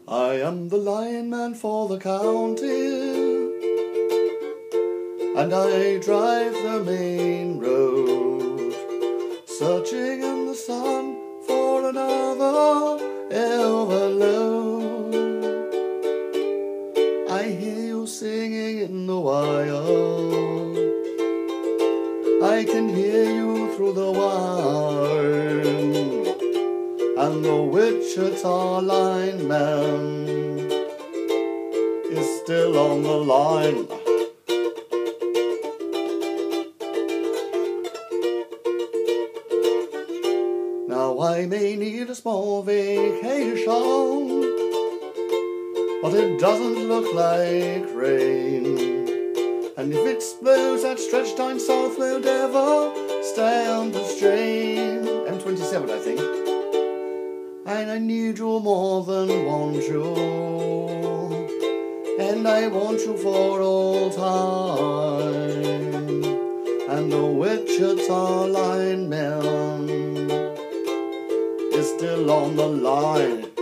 I am the lineman for the county, and I drive the main road, searching in the sun for another overload. I hear you singing in the wire, I can hear you through the wire, and the Wichita Lineman is still on the line. Now I may need a small vacation, but it doesn't look like rain. And if it blows that stretch down south, we'll never stand the strain. M27, I think. And I need you more than want you, and I want you for all time. And the Wichita Lineman is still on the line.